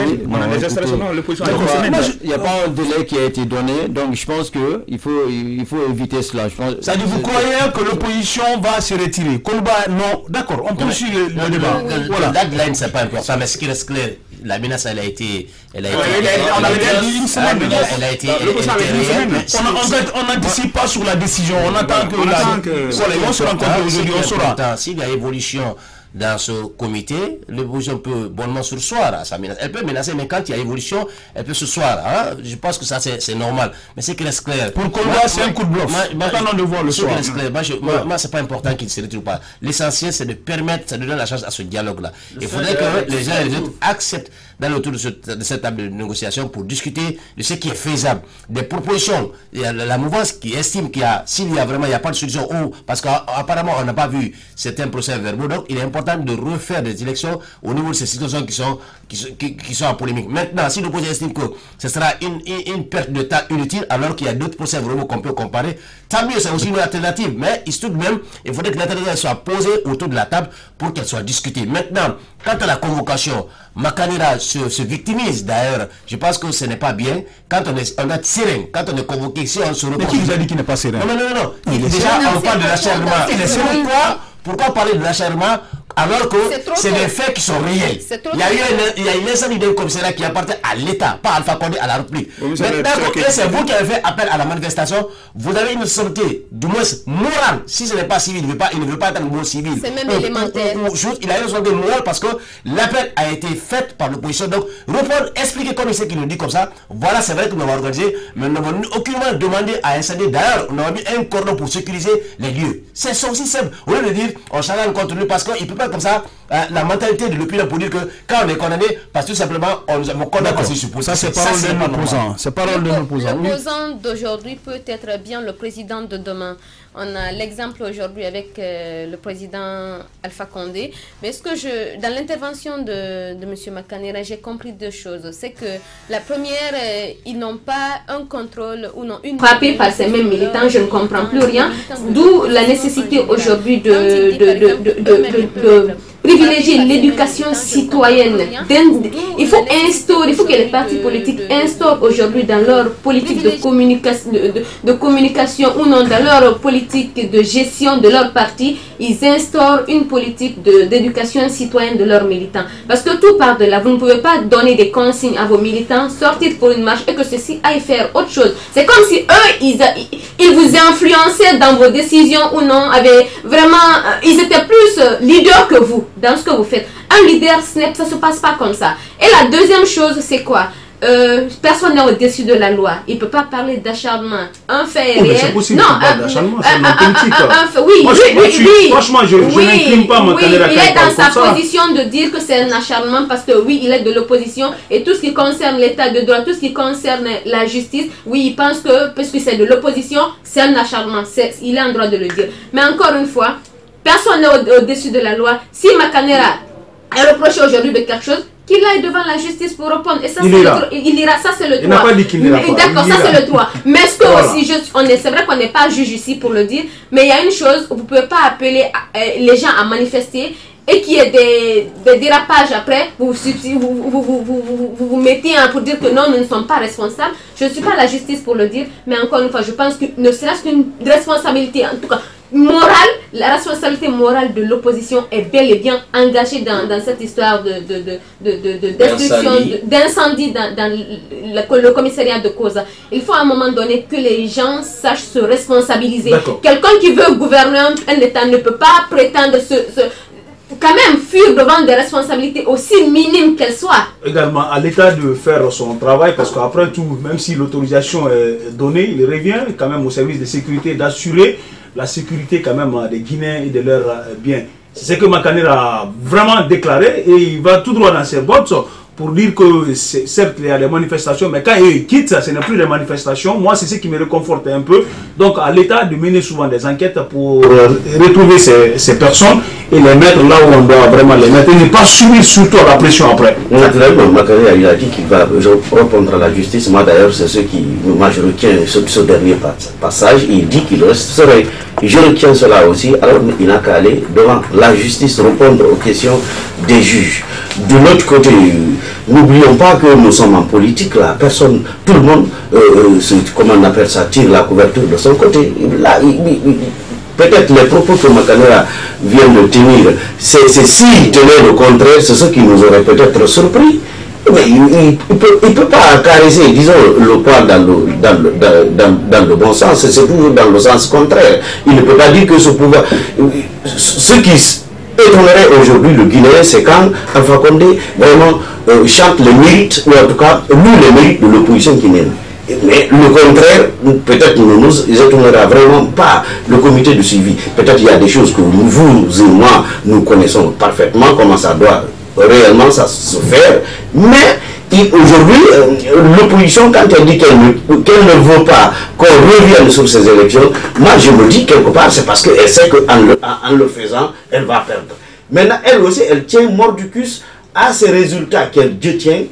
S8: Il n'y a pas un délai qui a été donné, donc je pense qu'il faut éviter cela.
S2: Ça dit, vous croyez que l'opposition va se retirer? Non, d'accord, on poursuit le débat.
S3: Voilà. La deadline, c'est pas important, mais ce qui reste clair,
S7: la menace, elle a été...
S2: On avait dit une semaine.
S7: Elle a été...
S2: On n'anticipe pas sur la décision. On attend que... On se rencontre aujourd'hui, on saura.
S7: S'il y a évolution dans ce comité, l'opposition peut bonnement sursoir à sa menace. Elle peut menacer, mais quand il y a évolution, elle peut sursoir. Hein? Je pense que ça, c'est normal. Mais c'est qu'il reste clair.
S2: Pour qu'on voit, c'est un coup de bluff. Attendons de voir le soir.
S7: Moi, c'est pas important qu'il se retrouve ou pas. L'essentiel, c'est de permettre, c'est de donner la chance à ce dialogue-là. Il faudrait que les gens et les autres acceptent d'aller autour de cette table de négociation pour discuter de ce qui est faisable. Des propositions. Il y a la mouvance qui estime qu'il y a, s'il y a vraiment, il n'y a pas de solution, ou parce qu'apparemment, on n'a pas vu certains procès verbaux. Donc, il est important de refaire des élections au niveau de ces situations qui sont en polémique. Maintenant, si l'opposition estime que ce sera une perte de temps inutile, alors qu'il y a d'autres procès verbaux qu'on peut comparer, tant mieux, c'est aussi une alternative. Mais tout de même, il faudrait que l'alternative soit posée autour de la table pour qu'elle soit discutée. Maintenant, quant à la convocation, Makanera se victimise d'ailleurs. Je pense que ce n'est pas bien. Quand on est serein, quand on est convoqué, si on se retrouve...
S2: Mais qui vous a dit qu'il n'est pas serein?
S7: Non. Déjà, on parle de l'acharnement. Pourquoi parler de l'acharnement alors que c'est des faits qui sont réels? Il y a une incendie d'un commissariat qui appartient à l'État, pas à Alpha Condé, à la République. Maintenant, c'est vous qui avez fait appel à la manifestation, vous avez une responsabilité, du moins morale. Si ce n'est pas civil, il ne veut pas être un mot civil.
S10: C'est même élémentaire.
S7: Il a une responsabilité morale parce que l'appel a été fait par l'opposition. Donc, reprendre, expliquer comme il sait qu'il nous dit comme ça. Voilà, c'est vrai que nous avons organisé, mais nous n'avons aucunement demandé à incendier. D'ailleurs, on a mis un cordon pour sécuriser les lieux. C'est aussi simple. Au lieu de dire, on challenge contre lui parce qu'il peut pas comme ça, la mentalité de l'opinion pour dire que quand on est condamné, parce que tout simplement, on nous condamne parce qu'il suppose.
S2: Ça, c'est parole de l'opposant. C'est parole de l'opposant.
S10: L'opposant d'aujourd'hui peut être bien le président de demain. On a l'exemple aujourd'hui avec le président Alpha Condé. Mais dans l'intervention de M. Makanera, j'ai compris deux choses. C'est que la première, ils n'ont pas un contrôle ou non une... Frappé par ces mêmes militants, je ne comprends plus rien. D'où la nécessité aujourd'hui de privilégier l'éducation citoyenne. Il faut que les partis politiques instaurent aujourd'hui dans leur politique de communication ou non, dans leur politique de gestion de leur parti, ils instaurent une politique d'éducation citoyenne de leurs militants. Parce que tout part de là. Vous ne pouvez pas donner des consignes à vos militants, sortir pour une marche et que ceux-ci aillent faire autre chose. C'est comme si eux, ils vous influençaient dans vos décisions ou non, ils étaient plus leaders que vous dans ce que vous faites. Un leader, ça ne se passe pas comme ça. Et la deuxième chose, c'est quoi? Personne n'est au-dessus de la loi. Il ne peut pas parler d'acharnement. Un fait réel.
S2: C'est possible,
S10: non,
S2: d'acharnement, c'est
S10: oui.
S2: Franchement, je n'incline pas Makanera.
S10: Il est dans sa position de dire que c'est un acharnement parce que oui, il est de l'opposition et tout ce qui concerne l'état de droit, tout ce qui concerne la justice, oui, il pense que parce que c'est de l'opposition, c'est un acharnement. Il a le droit de le dire. Mais encore une fois, personne n'est au-dessus de la loi. Si Makanera est reproché aujourd'hui de quelque chose, qu'il aille devant la justice pour répondre. Et ça, il ira, ça c'est le droit.
S2: Il n'a pas dit qu'il n'ira pas.
S10: D'accord, ça c'est le droit. Mais est-ce que aussi, c'est vrai qu'on n'est pas juge ici pour le dire, mais il y a une chose, vous ne pouvez pas appeler les gens à manifester et qu'il y ait des dérapages après, vous mettez pour dire que non, nous ne sommes pas responsables. Je ne suis pas la justice pour le dire, mais encore une fois, je pense que ne serait-ce qu'une responsabilité, en tout cas, morale, la responsabilité morale de l'opposition est bel et bien engagée dans cette histoire de destruction, d'incendie dans le commissariat de Koza. Il faut à un moment donné que les gens sachent se responsabiliser. Quelqu'un qui veut gouverner un État ne peut pas prétendre quand même fuir devant des responsabilités aussi minimes qu'elles soient.
S2: Également à l'État de faire son travail parce qu'après tout, même si l'autorisation est donnée, il revient quand même au service de sécurité d'assurer la sécurité quand même des Guinéens et de leurs biens. C'est ce que Makanera a vraiment déclaré et il va tout droit dans ses bottes pour dire que certes il y a des manifestations, mais quand ils quittent, ce n'est plus des manifestations. Moi, c'est ce qui me réconforte un peu. Donc à l'État de mener souvent des enquêtes pour retrouver ces personnes et les mettre là où on doit vraiment les mettre et ne pas subir surtout la pression après.
S6: Naturellement, Makanera il a dit qu'il va répondre à la justice. Moi d'ailleurs, c'est ce qui je retiens ce dernier passage. Il dit qu'il reste serein. Je retiens cela aussi. Alors il n'a qu'à aller devant la justice répondre aux questions des juges. De l'autre côté, n'oublions pas que nous sommes en politique là. Personne, tout le monde, comment on appelle ça, tire la couverture de son côté. Là, peut-être les propos que Makanera vient de tenir, c'est s'il tenait le contraire, c'est ce qui nous aurait peut-être surpris.
S3: Mais il peut pas caresser, disons, le poil dans le bon sens, c'est toujours dans le sens contraire. Il ne peut pas dire que ce pouvoir... Ce qui étonnerait aujourd'hui le Guinéen, c'est quand Alpha Condé vraiment chante les mérites, ou en tout cas loue les mérites de l'opposition guinéenne. Mais le contraire, peut-être ne nous étonnera vraiment pas le comité de suivi. Peut-être il y a des choses que vous et moi, nous connaissons parfaitement, comment ça doit réellement ça se faire. Mais aujourd'hui, l'opposition, quand elle dit qu'elle ne veut pas qu'on revienne sur ces élections, moi je me dis quelque part, c'est parce qu'elle sait qu'en le faisant, elle va perdre. Maintenant, elle aussi, elle tient mordicus à ces résultats qu'elle détient,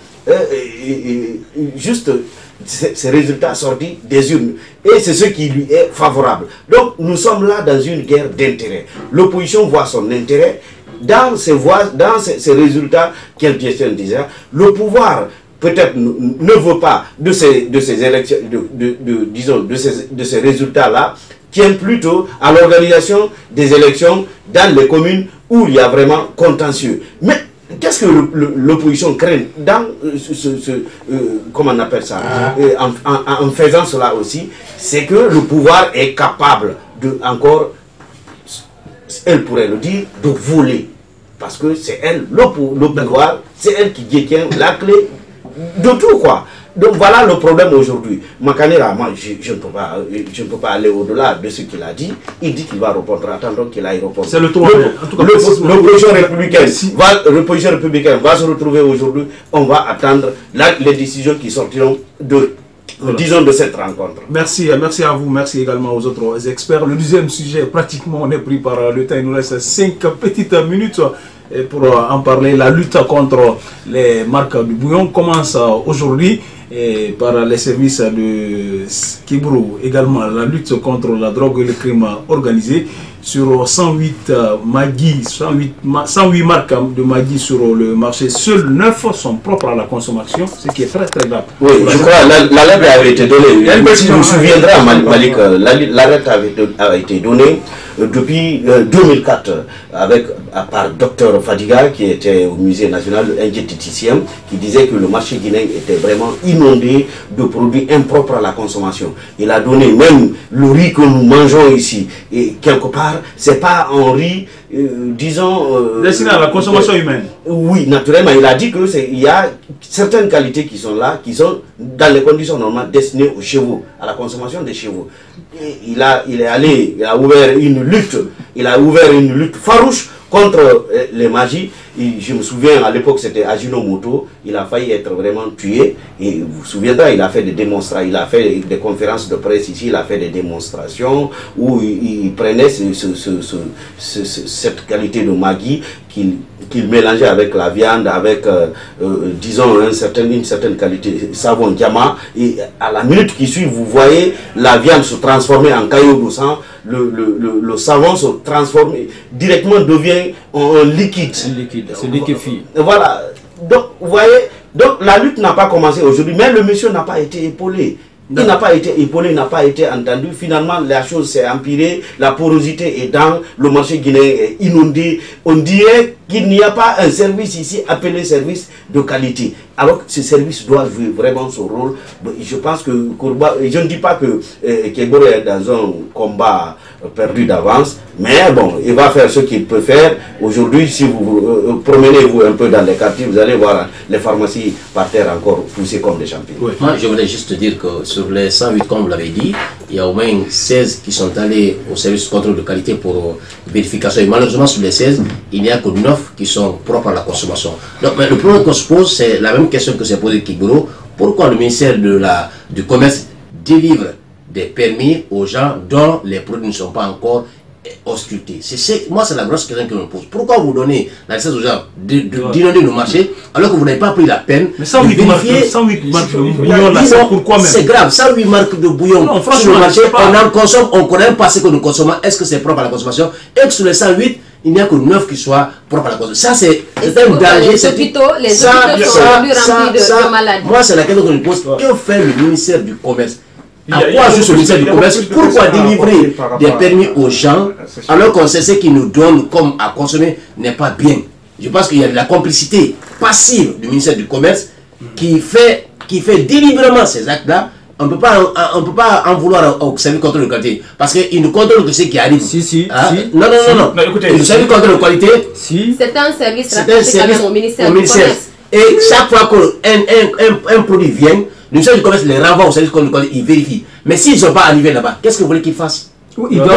S3: juste ces résultats sortis des urnes. Et c'est ce qui lui est favorable. Donc, nous sommes là dans une guerre d'intérêt. L'opposition voit son intérêt dans ces résultats qu'elle détient déjà. Le pouvoir peut-être ne veut pas de ces élections, disons, de ces résultats-là, tient plutôt à l'organisation des élections dans les communes où il y a vraiment contentieux. Mais qu'est-ce que l'opposition craint dans comment on appelle ça, en faisant cela aussi, c'est que le pouvoir est capable de encore, elle pourrait le dire, de voler. Parce que c'est elle, le pouvoir, c'est elle qui détient la clé de tout, quoi. Donc voilà le problème aujourd'hui. Makanera, moi je ne peux pas aller au-delà de ce qu'il a dit. Il dit qu'il va répondre, attendons qu'il aille répondre. C'est le tour. L'opposition républicaine va se retrouver aujourd'hui. On va attendre les décisions qui sortiront disons de cette rencontre.
S2: Merci à vous, merci également aux autres experts. Le deuxième sujet, pratiquement on est pris par le temps, il nous reste 5 petites minutes pour en parler. La lutte contre les marques du bouillon commence aujourd'hui par les services de Kibru, également la lutte contre la drogue et le crime organisé. Sur 108 marques de Maggi sur le marché, seules 9 sont propres à la consommation, ce qui est très très grave.
S3: Oui, je crois la lettre avait été donnée. Si je me souviendrai, Malik, la lettre avait été donnée depuis 2004 par Dr Fadiga, qui était au musée national, un diététicien, qui disait que le marché guinéen était vraiment inondé de produits impropres à la consommation. Il a donné même le riz que nous mangeons ici, et quelque part, c'est pas un riz, disons...
S2: destiné à la consommation humaine.
S3: Oui, naturellement, il a dit que il y a certaines qualités qui sont là, qui sont dans les conditions normales destinées aux chevaux, à la consommation des chevaux. Et il a ouvert une lutte farouche contre les magies. Et je me souviens, à l'époque, c'était Ajinomoto. Il a failli être vraiment tué. Et vous vous souviendrez, il a fait des démonstrations, il a fait des conférences de presse ici, il a fait des démonstrations où il prenait cette qualité de Maggi qu'il mélangeait avec la viande, avec, disons, une certaine qualité savon diamant. Et à la minute qui suit, vous voyez la viande se transformer en caillou de sang. Le savon se transforme, directement devient un liquide.
S8: C'est liquéfié.
S3: Voilà. Donc, vous voyez, donc la lutte n'a pas commencé aujourd'hui, mais le monsieur n'a pas été épaulé. Il n'a pas été épaulé, il n'a pas été entendu. Finalement, la chose s'est empirée. La porosité est dans le marché guinéen est inondé. On dirait qu'il n'y a pas un service ici appelé service de qualité. Alors que ce service doit jouer vraiment son rôle. Je pense que Kourba, je ne dis pas que Kéboro est dans un combat perdu d'avance, mais bon, il va faire ce qu'il peut faire. Aujourd'hui, si vous promenez-vous un peu dans les quartiers, vous allez voir les pharmacies par terre encore poussées comme des champignons. Oui. Moi, je voulais juste dire que sur les 108, comme vous l'avez dit, il y a au moins 16 qui sont allés au service de contrôle de qualité pour vérification. Et malheureusement, sur les 16, il n'y a que 9 qui sont propres à la consommation. Donc, mais le problème qu'on se pose, c'est la même question que s'est posé Kiburo. Pourquoi le ministère du Commerce délivre des permis aux gens dont les produits ne sont pas encore auscultés? Moi, c'est la grosse question que je me pose. Pourquoi vous donnez la licence aux gens d'inonder nos marchés alors que vous n'avez pas pris la peine de vérifier?
S2: 108 marques de bouillon, là, c'est pourquoi même?
S3: C'est grave, 108 marques de bouillon sur le marché, on en consomme, on ne connaît même pas ce que nous consommons. Est-ce que c'est propre à la consommation? Et que sur les 108, il n'y a que 9 qui soient propres à la consommation. Ça, c'est un danger.
S10: Les hôpitaux sont remplis de maladies.
S3: Moi, c'est la question que je me pose. Que fait le ministère du Commerce? À quoi juste le ministère du Commerce? Pourquoi délivrer des permis aux gens alors qu'on sait ce qu'ils nous donnent comme à consommer n'est pas bien? Je pense qu'il y a de la complicité passive du ministère du Commerce qui fait délibérément ces actes-là, on ne peut pas en vouloir au service de contrôle de qualité. Parce qu'il ne contrôle que ce qui arrive. Non. Écoutez, le service de contrôle de qualité,
S10: c'est un service
S3: au
S10: ministère du Commerce.
S3: Et chaque fois qu'un produit vient, le ministère du Commerce les renvoie au service de contrôle de qualité, ils vérifient. Mais s'ils ne sont pas arrivés là-bas, qu'est-ce que vous voulez qu'ils fassent?
S2: Ils doivent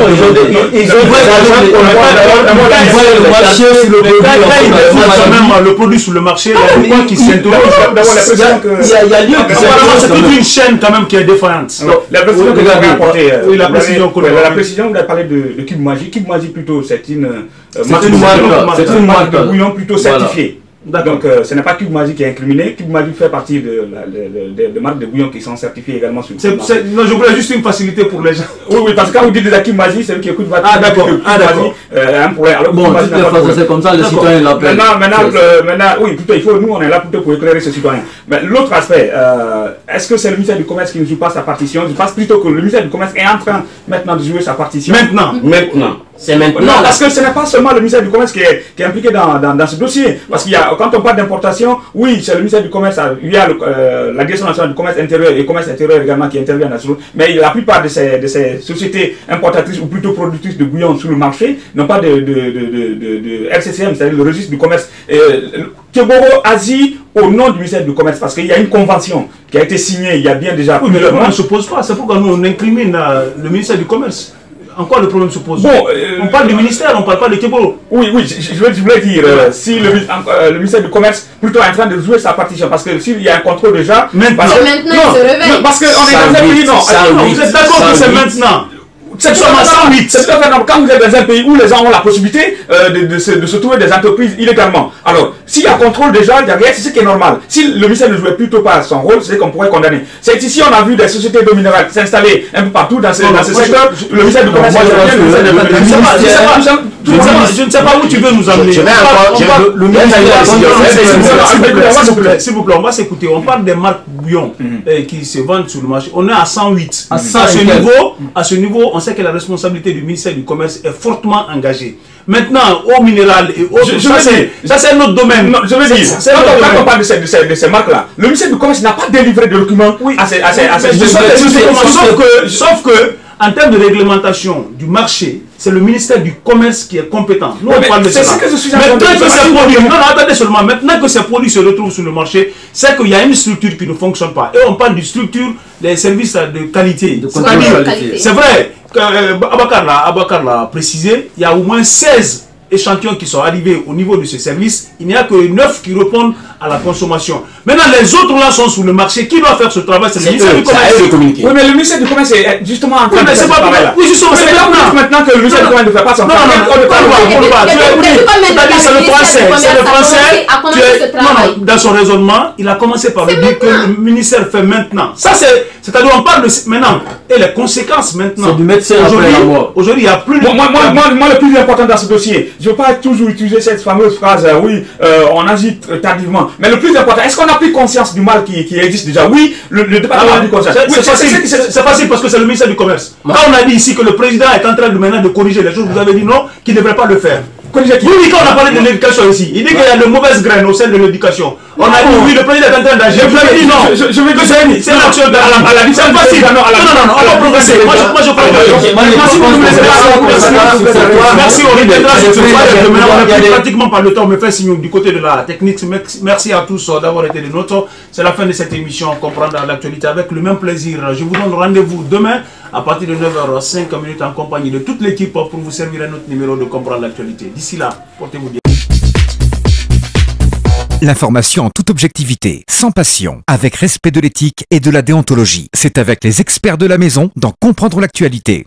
S2: le produit sur le marché, il y a qui s'interroge. Il y a lieu que c'est toute une chaîne quand même qui est défaillante.
S9: La précision que vous avez apportée, la précision, vous avez parlé de Cube Magie. Cube Magie plutôt, c'est une marque de bouillon plutôt certifiée. Donc ce n'est pas Cube Magie qui est incriminé. Cube Magie fait partie de marques de bouillon qui sont certifiées également sur le marché.
S2: Non, je voulais juste une facilité pour les gens.
S9: Oui, parce que quand vous dites de la Cube Magie, c'est lui qui écoute votre
S2: d'accord.
S9: Un problème. Alors,
S8: bon, c'est comme ça, les citoyens l'appellent.
S9: Maintenant, oui, plutôt, nous on est là plutôt pour éclairer ce citoyen. Mais l'autre aspect, est-ce que c'est le ministère du Commerce qui ne joue pas sa partition? Je pense plutôt que le ministère du Commerce est en train maintenant de jouer sa partition.
S2: Maintenant.
S3: C'est maintenant.
S9: Non, parce que ce n'est pas seulement le ministère du Commerce qui est impliqué dans ce dossier. Parce qu'il y a, quand on parle d'importation, oui, c'est le ministère du Commerce, il y a la Direction nationale du commerce intérieur et commerce intérieur également qui intervient dans ce dossier. Mais la plupart de ces sociétés importatrices ou plutôt productrices de bouillon sur le marché n'ont pas de RCCM, c'est-à-dire le registre du commerce. Keboro agit au nom du ministère du Commerce parce qu'il y a une convention qui a été signée il y a bien déjà.
S2: Oui, mais le problème ne se pose pas. C'est pourquoi nous on incrimine le ministère du Commerce. En quoi le problème se pose? On parle du ministère, on ne parle pas de Keboro.
S9: Oui, je voulais dire, si le ministère du Commerce plutôt est en train de jouer sa partition, parce que s'il y a un contrôle déjà...
S10: Maintenant, il se réveille.
S9: Parce qu'on est dans un pays,
S2: vous êtes d'accord que c'est maintenant? C'est seulement 108.
S9: Quand vous êtes dans un pays où les gens ont la possibilité de se trouver des entreprises illégalement. Alors, s'il y a contrôle déjà derrière, c'est ce qui est normal. Si le ministère ne jouait plutôt pas son rôle, c'est qu'on pourrait condamner. C'est ici, on a vu des sociétés d'eau minérale s'installer un peu partout dans ce secteur. Le ministère du Commerce...
S2: Je ne sais pas où tu veux nous amener. S'il vous plaît, on va s'écouter. On parle des marques bouillon qui se vendent sur le marché. On est à 108. À ce niveau, on sait que la responsabilité du ministère du Commerce est fortement engagée. Maintenant, eau minérale et autres, ça c'est notre domaine.
S9: Non, je veux dire, quand on parle de ces marques-là, le ministère du Commerce n'a pas délivré de documents à ces
S2: sauf que, en termes de réglementation du marché, c'est le ministère du Commerce qui est compétent. Nous, on parle de cela. Maintenant que ces produits se retrouvent sur le marché, c'est qu'il y a une structure qui ne fonctionne pas. Et on parle d'une structure des services de qualité. C'est vrai qu'Abakar l'a précisé, il y a au moins 16 échantillons qui sont arrivés au niveau de ce service. Il n'y a que 9 qui répondent à la consommation. Maintenant, les autres là sont sur le marché. Qui doit faire ce travail? C'est le ministère du Commerce.
S9: Oui, mais le ministère du Commerce est justement en train de faire ce travail-là.
S2: Oui, justement, c'est
S9: maintenant que le ministère du Commerce ne fait pas son travail.
S2: C'est le français. Non, dans son raisonnement, il a commencé par dire que le ministère fait maintenant. Ça, c'est-à-dire, on parle de maintenant. Et les conséquences maintenant.
S8: C'est du médecin après la mort.
S2: Aujourd'hui, il n'y a plus de...
S9: Moi, le plus important dans ce dossier, je ne veux pas toujours utiliser cette fameuse phrase, oui, on agit tardivement. Mais le plus important, est-ce qu'on a pris conscience du mal qui existe déjà? Oui, le département a pris conscience.
S2: C'est facile parce que c'est le ministère du Commerce. Quand on a dit ici que le président est en train de corriger les choses, vous avez dit non, qu'il ne devrait pas le faire. Oui, quand on a parlé de l'éducation ici, il dit qu'il y a de mauvaises graines au sein de l'éducation. On a dit oui, le président est en train d'agir. Vous avez dit non. Je veux que c'est l'action à la vie. C'est facile. Non, on va progresser. Moi, je crois. Merci, on reviendra sur ce point. On n'a pratiquement pas le temps. On me fait signe du côté de la technique. Merci à tous d'avoir été des nôtres. C'est la fin de cette émission. Comprendre l'actualité avec le même plaisir. Je vous donne rendez-vous demain à partir de 9h05 en compagnie de toute l'équipe pour vous servir un autre numéro de Comprendre l'actualité. D'ici là, portez-vous bien.
S1: L'information en toute objectivité, sans passion, avec respect de l'éthique et de la déontologie. C'est avec les experts de la maison dans Comprendre l'actualité.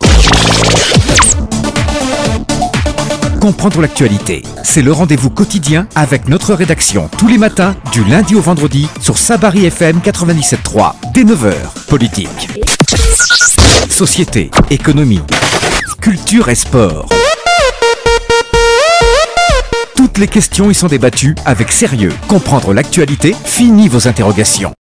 S1: Comprendre l'actualité, c'est le rendez-vous quotidien avec notre rédaction tous les matins du lundi au vendredi sur Sabari FM 97.3 dès 9h. Politique, société, économie, culture et sport. Toutes les questions y sont débattues avec sérieux. Comprendre l'actualité, fini vos interrogations.